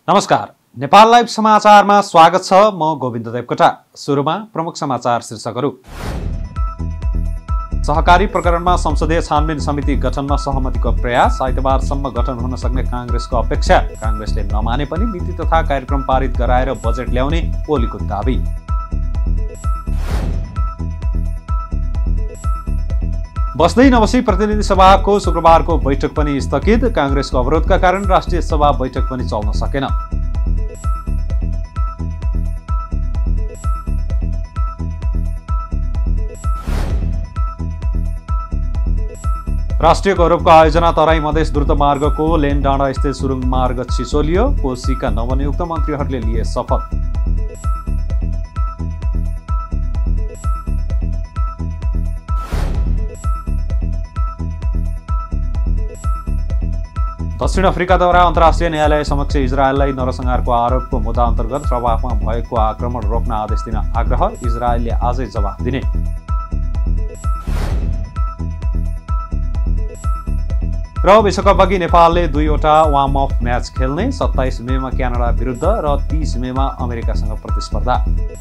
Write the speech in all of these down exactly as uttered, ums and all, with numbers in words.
नमस्कार, नेपाल लाइभ समाचारमा स्वागत छ। म गोविन्द देवकोटा। सुरुमा प्रमुख समाचार शीर्षकहरू। सहकारी प्रकरणमा संसदीय छानबिन समिति गठनमा सहमतिको प्रयास, आइतबारसम्म गठन हुन सक्ने काङ्ग्रेसको अपेक्षा। काङ्ग्रेसले नमाने पनि नीति तथा कार्यक्रम पारित गराएर बजेट ल्याउने ओलीको दाबी। बस्दै नबसी प्रतिनिधि सभाको शुक्रबारको बैठक पनि स्थगित। काङ्ग्रेसको अवरोधका कारण राष्ट्रिय सभा बैठक पनि चल्न सकेन। राष्ट्रिय गौरवको आयोजना तराई मधेस द्रुत मार्गको लेन डाँडा स्थित सुरुङ मार्ग छिचोलियो। कोशीका नवनियुक्त मन्त्रीहरूले लिए शपथ। दक्षिण अफ्रिकाद्वारा अन्तर्राष्ट्रिय न्यायालय समक्ष इजरायललाई नरसंहारको आरोपको मुद्दा अन्तर्गत रबाफमा भएको आक्रमण रोक्न आदेश दिन आग्रह। इजरायलले आजै जवाफ दिने। र विश्वकप अघि नेपालले दुईवटा वार्म अफ म्याच खेल्ने। सत्ताइस मेमा क्यानाडा विरुद्ध र तीस मेमा अमेरिकासँग प्रतिस्पर्धा।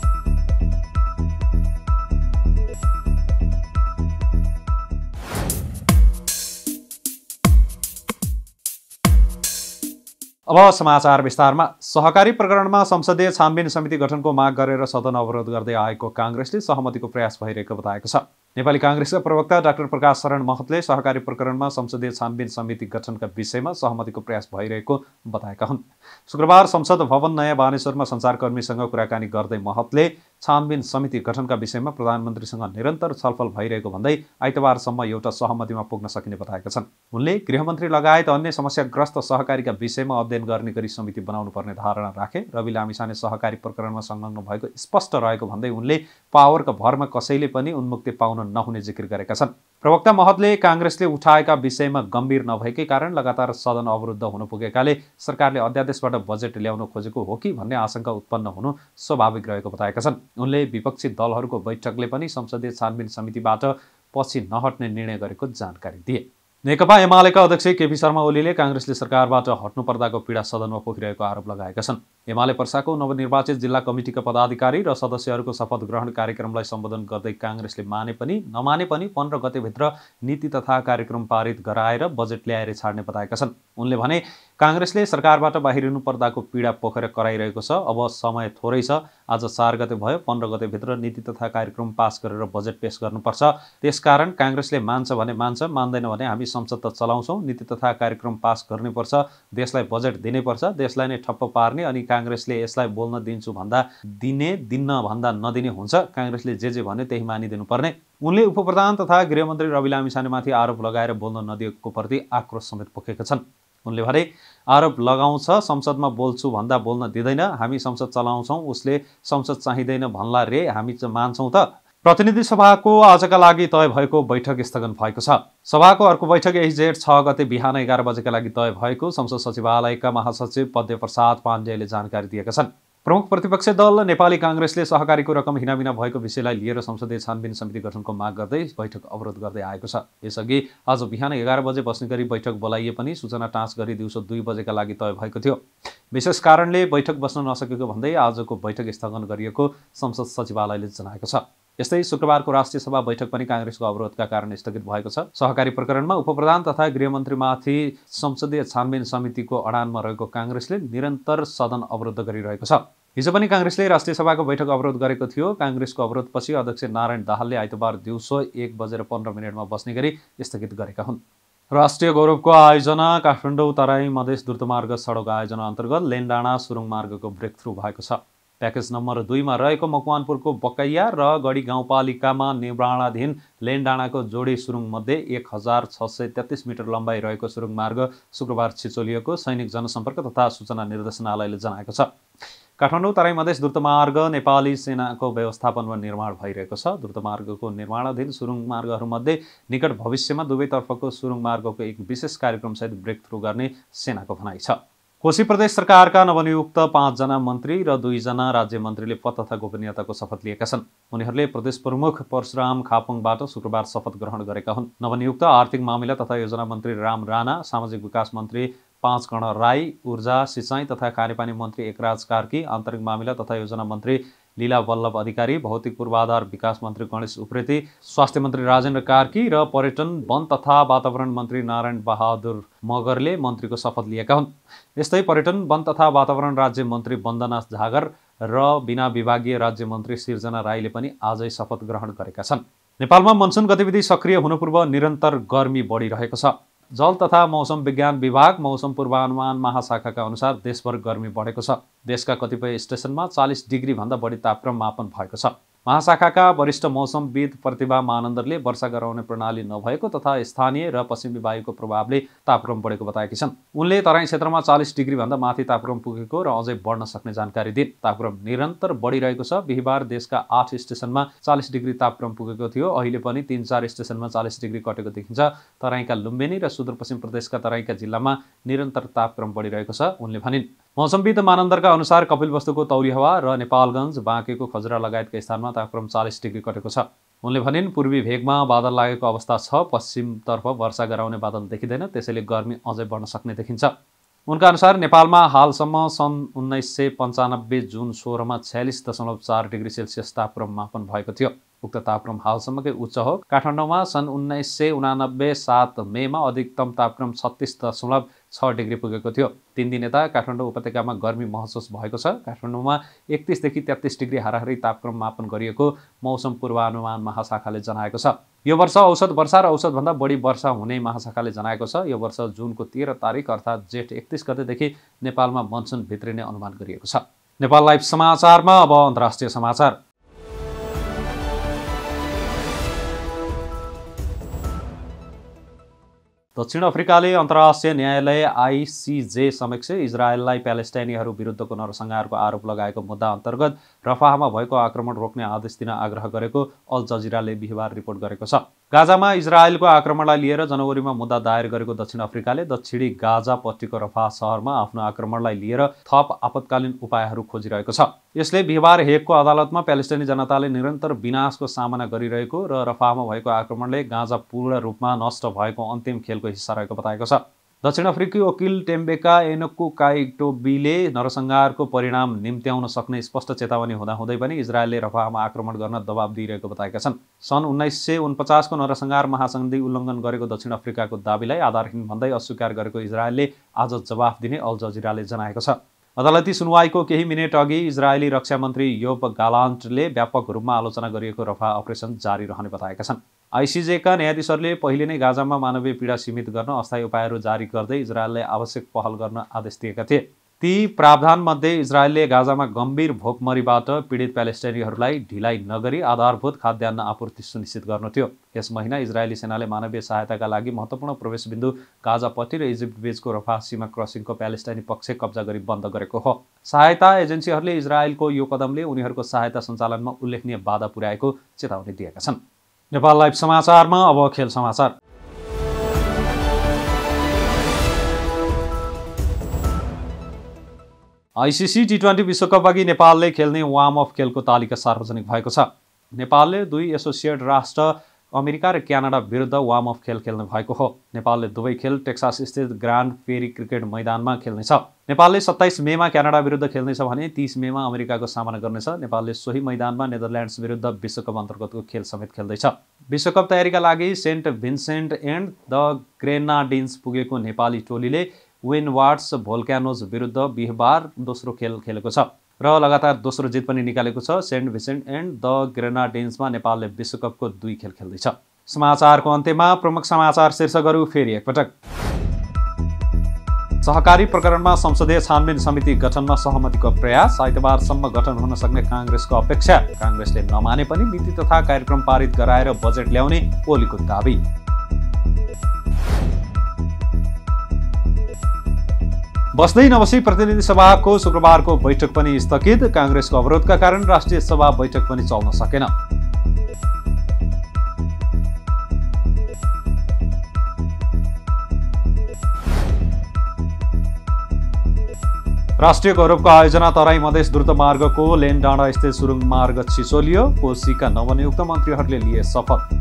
अब समाचार विस्तारमा। सहकारी प्रकरणमा संसदीय छानबिन समिति गठनको माग गरेर सदन अवरोध गर्दै आएको काङ्ग्रेसले सहमतिको प्रयास भइरहेको बताएको छ। नेपाली काङ्ग्रेसका प्रवक्ता डाक्टर प्रकाश शरण महतले सहकारी प्रकरणमा संसदीय छानबिन समिति गठनका विषयमा सहमतिको प्रयास भइरहेको बताएका हुन्। शुक्रबार संसद भवन नयाँ बानेश्वरमा सञ्चारकर्मीसँग कुराकानी गर्दै महतले छानबिन समिति गठनका विषयमा प्रधानमन्त्रीसँग निरन्तर छलफल भइरहेको भन्दै आइतबारसम्म एउटा सहमतिमा पुग्न सकिने बताएका छन्। उनले गृहमन्त्री लगायत अन्य समस्याग्रस्त सहकारीका विषयमा अध्ययन गर्ने गरी समिति बनाउनु पर्ने धारणा राखे। रवि लामिछाने सहकारी प्रकरणमा संलग्न भएको स्पष्ट रहेको भन्दै उनले पावरका भरमा कसैले पनि उन्मुक्ति पाउन नहुने जिकिर गरेका छन्। प्रवक्ता महतले काङ्ग्रेसले उठाएका विषयमा गम्भीर नभएकै कारण लगातार सदन अवरुद्ध हुन पुगेकाले सरकारले अध्यादेशबाट बजेट ल्याउन खोजेको हो कि भन्ने आशंका उत्पन्न हुनु स्वाभाविक रहेको बताएका छन्। उनले विपक्षी दलहरूको बैठकले पनि संसदीय छानबिन समितिबाट पछि नहट्ने निर्णय गरेको जानकारी दिए। नेकपा एमालेका अध्यक्ष केपी शर्मा ओलीले काङ्ग्रेसले सरकारबाट हट्नुपर्दाको पीडा सदनमा पोखिरहेको आरोप लगाएका छन्। एमाले पर्साको नवनिर्वाचित जिल्ला कमिटीका पदाधिकारी र सदस्यहरूको शपथ ग्रहण कार्यक्रमलाई सम्बोधन गर्दै काङ्ग्रेसले माने पनि नमाने पनि पन्ध्र गतेभित्र नीति तथा कार्यक्रम पारित गराएर बजेट ल्याएर छाड्ने बताएका छन्। उनले भने काङ्ग्रेसले सरकारबाट बाहिरिनु पर्दाको पीडा पोखेर कराइरहेको छ। अब समय थोरै छ। आज चार गते भयो। पन्ध्र गतेभित्र नीति तथा कार्यक्रम पास गरेर बजेट पेश गर्नुपर्छ। त्यसकारण काङ्ग्रेसले मान्छ भने मान्छ, मान्दैन भने हामी संसद त चलाउँछौँ। नीति तथा कार्यक्रम पास गर्नुपर्छ, देशलाई बजेट दिनैपर्छ, देशलाई नै ठप्प पार्ने अनि काङ्ग्रेसले यसलाई बोल्न दिन्छु भन्दा दिने, दिन्न भन्दा नदिने हुन्छ। काङ्ग्रेसले जे जे भन्यो त्यही मानिदिनु पर्ने। उनले उपप्रधान तथा गृहमन्त्री रवि लामिछानेमाथि आरोप लगाएर बोल्न नदिएको प्रति आक्रोश समेत पोखेका छन्। उनले भने आरोप लगाउँछ, संसदमा बोल्छु भन्दा बोल्न दिँदैन, हामी संसद चलाउँछौँ, उसले संसद चाहिँदैन भन्ला रे, हामी मान्छौँ त। प्रतिनिधि सभाको आजका लागि तय भएको बैठक स्थगन भएको छ। सभाको अर्को बैठक यही जेठ छ गते बिहान एघार बजेका लागि तय भएको संसद सचिवालयका महासचिव पद्मप्रसाद पाण्डेले जानकारी दिएका छन्। प्रमुख प्रतिपक्षी दल नेपाली काङ्ग्रेसले सहकारीको रकम हिनामिना भएको विषयलाई लिएर संसदीय छानबिन समिति गठनको माग गर्दै बैठक अवरोध गर्दै आएको छ। यसअघि आज बिहान एघार बजे बस्ने गरी बैठक बोलाइए पनि सूचना टाँच गरी दिउँसो दुई बजेका लागि तय भएको थियो। विशेष कारणले बैठक बस्न नसकेको भन्दै आजको बैठक स्थगन गरिएको संसद सचिवालयले जनाएको छ। यस्तै शुक्रबारको राष्ट्रिय सभा बैठक पनि काङ्ग्रेसको अवरोधका कारण स्थगित भएको छ। सहकारी प्रकरणमा उपप्रधान तथा गृहमन्त्रीमाथि संसदीय छानबिन समितिको अडानमा रहेको काङ्ग्रेसले निरन्तर सदन अवरुद्ध गरिरहेको छ। हिजो पनि काङ्ग्रेसले राष्ट्रिय सभाको बैठक अवरोध गरेको थियो। काङ्ग्रेसको अवरोधपछि अध्यक्ष नारायण दाहालले आइतबार दिउँसो एक बजेर पन्ध्र मिनटमा बस्ने गरी स्थगित गरेका हुन्। राष्ट्रिय गौरवको आयोजना काठमाडौँ तराई मधेस द्रुतमार्ग सडक आयोजना अन्तर्गत लेन डाँडा सुरुङ मार्गको ब्रेक थ्रु भएको छ। प्याकेज नम्बर दुईमा रहेको मकवानपुरको बकैया र गढी गाउँपालिकामा निर्माणाधीन लेन डाँडाको जोडी सुरुङ मध्ये एक हजार छ सय तेत्तिस मिटर लम्बाइ रहेको सुरुङ मार्ग शुक्रबार छिचोलिएको सैनिक जनसम्पर्क तथा सूचना निर्देशनालयले जनाएको छ। काठमाडौँ तराई मधेस द्रुतमार्ग नेपाली सेनाको व्यवस्थापनमा निर्माण भइरहेको छ। द्रुतमार्गको निर्माणाधीन सुरुङ मार्गहरूमध्ये निकट भविष्यमा दुवैतर्फको सुरुङ मार्गको एक विशेष कार्यक्रमसहित ब्रेक थ्रु गर्ने सेनाको भनाइ छ। कोशी प्रदेश सरकारका नवनियुक्त पाँचजना मन्त्री र दुईजना राज्य मन्त्रीले पद तथा गोपनीयताको शपथ लिएका छन्। उनीहरूले प्रदेश प्रमुख परशुराम खापुङबाट शुक्रबार शपथ ग्रहण गरेका हुन्। नवनियुक्त आर्थिक मामिला तथा योजना मन्त्री राम राणा, सामाजिक विकास मन्त्री पाँच कर्ण राई, ऊर्जा, सिँचाइ तथा खानेपानी मन्त्री एकराज कार्की, आन्तरिक मामिला तथा योजना मन्त्री लीला वल्लभ अधिकारी, भौतिक पूर्वाधार विकास मन्त्री गणेश उप्रेती, स्वास्थ्य मन्त्री राजेन्द्र कार्की र पर्यटन, वन तथा वातावरण मन्त्री नारायण बहादुर मगरले मन्त्रीको शपथ लिएका हुन्। यस्तै पर्यटन, वन तथा वातावरण राज्य मन्त्री वन्दना झागर र बिना विभागीय राज्य मन्त्री सिर्जना राईले पनि आजै शपथ ग्रहण गरेका छन्। नेपालमा मनसुन गतिविधि सक्रिय हुनु पूर्व निरन्तर गर्मी बढिरहेको छ। जल तथा मौसम विज्ञान विभाग मौसम पूर्वानुमान महाशाखाका अनुसार देशभर गर्मी बढेको छ। देशका कतिपय स्टेशनमा चालीस डिग्री भन्दा बढी तापक्रम मापन भएको छ। महाशाखाका वरिष्ठ मौसमविद प्रतिभा मानन्दरले वर्षा गराउने प्रणाली नभएको तथा स्थानीय र पश्चिमी वायुको प्रभावले तापक्रम बढेको बताएकी छन्। उनले तराई क्षेत्रमा चालीस डिग्री भन्दा माथि तापक्रम पुगेको र अझै बढ्न सक्ने जानकारी दिए। तापक्रम निरन्तर बढिरहेको छ। बिहिबार देशका आठ स्टेशनमा चालीस डिग्री तापक्रम पुगेको थियो। अहिले पनि तीन चार स्टेशनमा चालीस डिग्री कटेको देखिन्छ। तराईका लुम्बिनी र सुदूरपश्चिम प्रदेशका तराईका जिल्लामा निरन्तर तापक्रम बढिरहेको छ उनले भनिन्। मौसमविद मानन्दरका अनुसार कपिलवस्तुको तौली हावा र नेपालगञ्ज, बाँकेको खजुरा लगायतका स्थानमा तापक्रम चालीस डिग्री कटेको छ। उनले भनिन् पूर्वी भेगमा बादल लागेको अवस्था छ। पश्चिमतर्फ वर्षा गराउने बादल देखिँदैन, त्यसैले गर्मी अझै बढ्न सक्ने देखिन्छ। उनका अनुसार नेपालमा हालसम्म सन् उन्नाइस सय पन्चानब्बे जुन सोह्रमा छयालिस दशमलव चार डिग्री सेल्सियस तापक्रम मापन भएको थियो। उक्त तापक्रम हालसम्मकै उच्च हो। काठमाडौँमा सन् उन्नाइस सय उनानब्बे सात मेमा अधिकतम तापक्रम छत्तीस दशमलव छ डिग्री पुगेको थियो। तीन दिन यता काठमाडौँ उपत्यकामा गर्मी महसुस भएको छ। काठमाडौँमा एकतिसदेखि तेत्तिस डिग्री हाराहारी तापक्रम मापन गरिएको मौसम पूर्वानुमान महाशाखाले जनाएको छ। यो वर्ष औसत वर्षा र औसतभन्दा बढी वर्षा हुने महाशाखाले जनाएको छ। यो वर्ष जुनको तेह्र तारिक अर्थात् जेठ एकतिस गतेदेखि नेपालमा मनसुन भित्रिने अनुमान गरिएको छ। नेपाल लाइभ समाचारमा अब अन्तर्राष्ट्रिय समाचार। दक्षिण अफ्रिकाले अन्तर्राष्ट्रिय न्यायालय आइसिजे समक्ष इजरायललाई प्यालेस्टाइनीहरू विरुद्धको नरसंहारको आरोप लगाएको मुद्दा अन्तर्गत रफाहमा भएको आक्रमण रोक्ने आदेश दिन आग्रह गरेको अल जजिराले बिहिबार रिपोर्ट गरेको छ। गाजामा इजरायलको आक्रमणलाई लिएर जनवरीमा मुद्दा दायर गरेको दक्षिण अफ्रिकाले दक्षिणी गाजा पट्टीको रफाह शहरमा आफ्नो आक्रमणलाई लिएर थप आपतकालीन उपायहरू खोजिरहेको छ। यसले बिहिबार हेगको अदालतमा प्यालेस्टाइनी जनताले निरन्तर विनाशको सामना गरिरहेको र रफाहमा भएको आक्रमणले गाजा पूर्ण रूपमा नष्ट भएको अन्तिम खेलको हिस्सा रहेको बताएको छ। दक्षिण अफ्रिकी वकिल टेम्बेका एनोक्कु काइटोबीले नरसंहारको परिणाम निम्त्याउन सक्ने स्पष्ट चेतावनी हुँदाहुँदै पनि इजरायलले रफाहमा आक्रमण गर्न दबाब दिइरहेको बताएका छन्। सन् उन्नाइस सय उनपचासको नरसंहार महासन्धि उल्लङ्घन गरेको दक्षिण अफ्रिकाको दाबीलाई आधारहीन भन्दै अस्वीकार गरेको इजरायलले आज जवाफ दिने अल जजिराले जनाएको छ। अदालती सुनवाईको केही मिनेट अघि इजरायली रक्षा मन्त्री योब गालान्टले व्यापक रूपमा आलोचना गरिएको रफाह अपरेसन जारी रहने बताएका छन्। आइसिजेका न्यायाधीशहरूले पहिले नै गाजामा मानवीय पीडा सीमित गर्न अस्थायी उपायहरू जारी गर्दै इजरायललाई आवश्यक पहल गर्न आदेश दिएका थिए। ती प्रावधानमध्ये इजरायलले गाजामा गम्भीर भोकमरीबाट पीडित प्यालेस्टाइनीहरूलाई ढिलाइ नगरी आधारभूत खाद्यान्न आपूर्ति सुनिश्चित गर्नु थियो। यस महिना इजरायली सेनाले मानवीय सहायताका लागि महत्त्वपूर्ण प्रवेशबिन्दु गाजा पट्टी र इजिप्ट बीचको रफाह सीमा क्रसिङको प्यालेस्टाइनी पक्ष कब्जा गरी बन्द गरेको हो। सहायता एजेन्सीहरूले इजरायलको यो कदमले उनीहरूको सहायता सञ्चालनमा उल्लेखनीय बाधा पुर्याएको चेतावनी दिएका छन्। नेपाल लाइभ समाचारमा अब खेल समाचार। आइसिसी टी ट्वेन्टी विश्वकप अघि नेपालले खेल्ने वार्म अफ खेलको तालिका सार्वजनिक भएको छ। नेपालले दुई एसोसिएट राष्ट्र अमेरिका र क्यानाडा विरुद्ध वार्म अफ खेल खेल्ने भएको हो। नेपालले दुवै खेल टेक्सास स्थित ग्रान्ड फेरी क्रिकेट मैदानमा खेल्नेछ। नेपालले सत्ताइस मेमा क्यानाडा विरुद्ध खेल्नेछ भने तीस मेमा अमेरिकाको सामना गर्नेछ। नेपालले सोही मैदानमा नेदरल्यान्ड्स विरुद्ध विश्वकप अन्तर्गतको खेल समेत खेल्दैछ। विश्वकप तयारीका लागि Saint Vincent and the Grenadines पुगेको नेपाली टोलीले विन्डवार्ड्स भोल्क्यानोज विरुद्ध बिहिबार दोस्रो खेल खेलेको छ र लगातार दोस्रो जित पनि निकालेको छ। सेन्ट भिन्सेन्ट एन्ड द ग्रेनाडिन्समा नेपालले विश्वकपको दुई खेल खेल्दैछ। समाचारको अन्त्यमा प्रमुख समाचार शीर्षकहरू फेरि एकपटक। सहकारी प्रकरणमा संसदीय छानबिन समिति गठनमा सहमतिको प्रयास, आइतबारसम्म गठन हुन सक्ने काङ्ग्रेसको अपेक्षा। काङ्ग्रेसले नमाने पनि नीति तथा कार्यक्रम पारित गराएर बजेट ल्याउने ओलीको दाबी। बस्दै नबसी प्रतिनिधि सभाको शुक्रबारको बैठक पनि स्थगित। काङ्ग्रेसको अवरोधका कारण राष्ट्रिय सभा बैठक पनि चल्न सकेन। राष्ट्रिय गौरवको आयोजना तराई मधेस द्रुत मार्गको लेन डाँडा स्थित सुरुङ मार्ग छिचोलियो। कोशीका नवनियुक्त मन्त्रीहरूले लिए शपथ।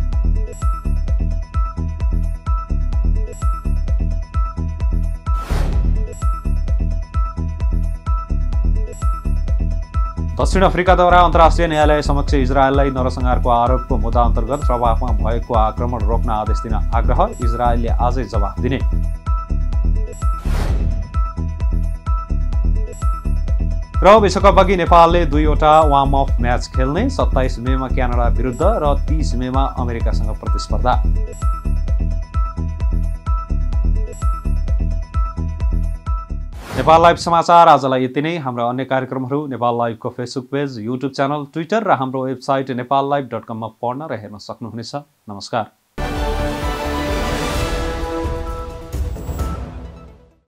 दक्षिण अफ्रिकाद्वारा अन्तर्राष्ट्रिय न्यायालय समक्ष इजरायललाई नरसंहारको आरोपको मुद्दा अन्तर्गत रफाहमा भएको आक्रमण रोक्न आदेश दिन आग्रह, इजरायलले आजै जवाफ दिने। र विश्वकप अघि नेपालले दुईवटा वार्म अफ म्याच खेल्ने, सत्ताइस मेमा क्यानाडा विरुद्ध र तीस मेमा अमेरिकासँग प्रतिस्पर्धा। नेपाल लाइभ समाचार आजलाई यति नै। हाम्रा अन्य कार्यक्रमहरू नेपाल लाइभको Facebook page, YouTube channel, Twitter र हाम्रो वेबसाइट नेपाल लाइभ डट कममा पढ्न र हेर्न सक्नुहुनेछ। नमस्कार।